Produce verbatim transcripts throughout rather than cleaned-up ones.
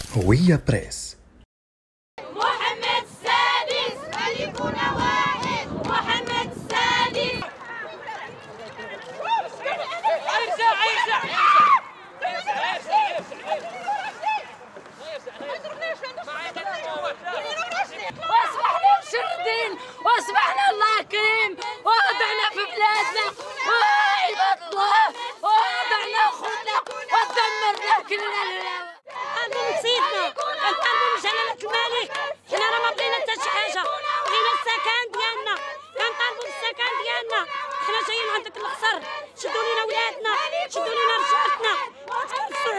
هوية بريس. محمد السادس ملكنا واحد. محمد السادس. ارجع ارجع واصبحنا مشردين واصبحنا الله كريم ووضعنا في بلادنا وعباد الله ووضعنا خوتنا ودمرنا كلنا. كنطالبوا نسيتنا كنطالبوا من جلالة الملك. حنا راه ما بغينا حتى شي حاجة، بغينا السكن ديالنا، كنطالبوا بالسكن ديالنا. حنا جايين عندك القصر، شدوا لينا ولادنا، شدوا لينا رجالتنا، كتكلفوا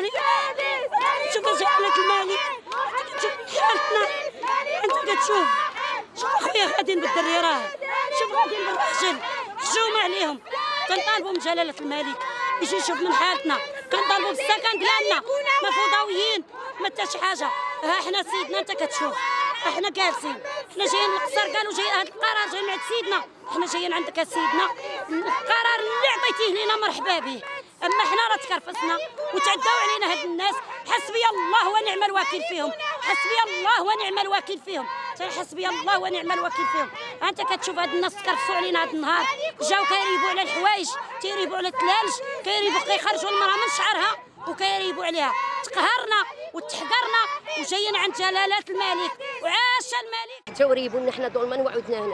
علينا. شوف جلالة الملك كتشوف حالتنا، انت كتشوف شوف اخويا غاديين بالدري راه شوف غاديين بالراجل حجوم عليهم. كنطالبوا من جلالة الملك يجي يشوف من حالتنا، كنطالبوا بالسكن ديالنا، ما فوضويين ما حتى شي حاجه. ها حنا سيدنا انت كتشوف احنا جالسين، حنا جايين للقصر قالوا جاي هذا القرار جاي من عند سيدنا، حنا جايين عندك يا سيدنا القرار اللي عطيتيه لينا مرحبا به. اما حنا راه تكرفسنا وتعداو علينا هاد الناس. حسبي الله ونعم الوكيل فيهم، حسبي الله ونعم الوكيل فيهم، حسبي الله ونعم الوكيل فيهم. انت كتشوف هاد الناس تكرفسوا علينا هاد النهار، جاو كيريبوا على الحوايج، تيريبوا على الثلالج، كيريبوا كيخرجوا المراه من شعرها وكيريبوا عليها. تقهرنا وتحقرنا وجايين عند جلالة الملك وعاش الملك. جاو ريبوا لنا حنا ظلما وعدنا هنا.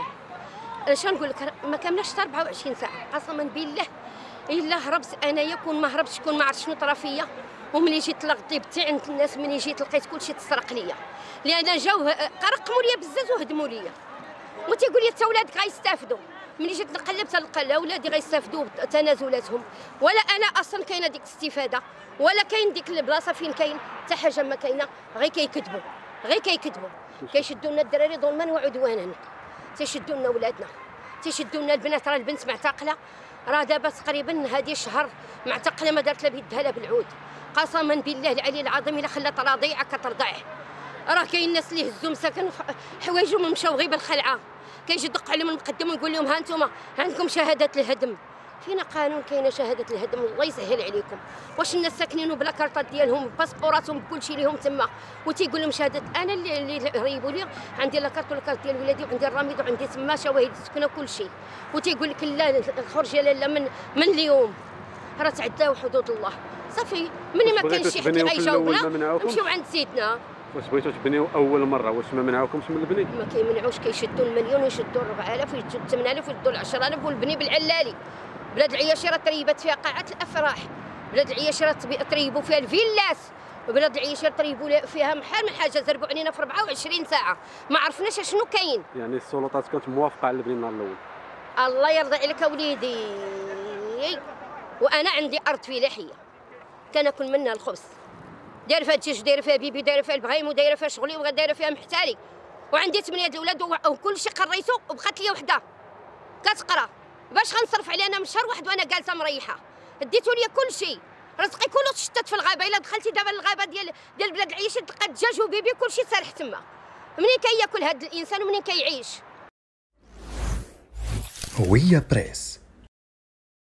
اش نقول لك ما كملناش حتى أربعة وعشرين ساعه قسما بالله الا هربت انايا. كون ما هربتش كون ما عرفتش شنو طرا فيا. وملي جيت لغطي بتاع عند الناس ملي جيت لقيت كلشي تسرق ليا، لان جاو قرقموا ليا بزاف وهدموا ليا. وتيقول لي حتى ولادك غيستافدوا. ملي جيت نقلب تلقى لا ولادي غيستافدوا بتنازلاتهم، ولا انا اصلا كاينه ديك الاستفاده، ولا كاين ديك البلاصه فين كاين حتى حاجه ما كاينه. غير كيكذبوا غير كيكذبوا كيشدوا لنا الدراري ظلما وعدوانا، تيشدوا لنا ولادنا، تيشدوا لنا البنات. راه البنت معتقله، راه دابا تقريبا هذه الشهر معتقله ما دارت لا بيدها لا بالعود. قسما بالله العلي العظيم الا خلات رضيعه كترضعه. راه كاين الناس اللي هزوا مساكن حوايجهم ومشاو غير بالخلعه، كيجي يدق عليهم المقدم ويقول لهم ها انتم عندكم شهاده الهدم. فينا قانون كاينه شهاده الهدم؟ الله يسهل عليكم. واش الناس ساكنين بلا كارطات ديالهم باسبوراتهم بكل شيء ليهم تما، وتيقول لهم شهاده؟ انا اللي اللي ريبوا لي عندي لا كارت ولا كارت ديال ولادي وعندي الرميد وعندي تما شواهد السكنه وكل شيء، وتيقول لك لا الخرج يا لاله من من اليوم. راه تعداو حدود الله صافي. ملي ما كاينش شي حد اللي غيجاوبنا نمشيو عند سيدنا. واش بغيتو تبنيو اول مره واش ما منعوكمش من البني؟ ما كيمنعوش، كيشدوا المليون ويشدوا أربعة آلاف ويشدوا ثمانية آلاف ويشدوا عشرة آلاف. والبني بالعلالي بلاد العياشي راه تريبات فيها قاعات الافراح، بلاد العياشي راه تريبوا فيها الفيلاس، وبلاد العياشي تريبوا فيها محال من حاجه. زربوا علينا في أربعة وعشرين ساعه ما عرفناش شنو كاين. يعني السلطات كانت موافقه على البني النهار الاول؟ الله يرضى عليك اوليدي، وانا عندي ارض في لحيه كناكل منها الخبز، دايره فيها الدجاج، دايره فيها بيبي، دايره فيها البغايم، ودايره فيها شغلي، ودايره فيها محتالي، وعندي ثمانيه د الاولاد وكل شيء قريته. وبقات لي وحده كتقرا باش غنصرف عليها انا من شهر واحد وانا جالسه مريحه. ديتوا لي كل شيء، رزقي كله تشتت في الغابه. الا دخلتي دابا للغابه ديال ديال بلاد العيش تلقى الدجاج وبيبي كل شيء سارح تما. منين كياكل هذا الانسان ومنين كيعيش؟ هوية بريس.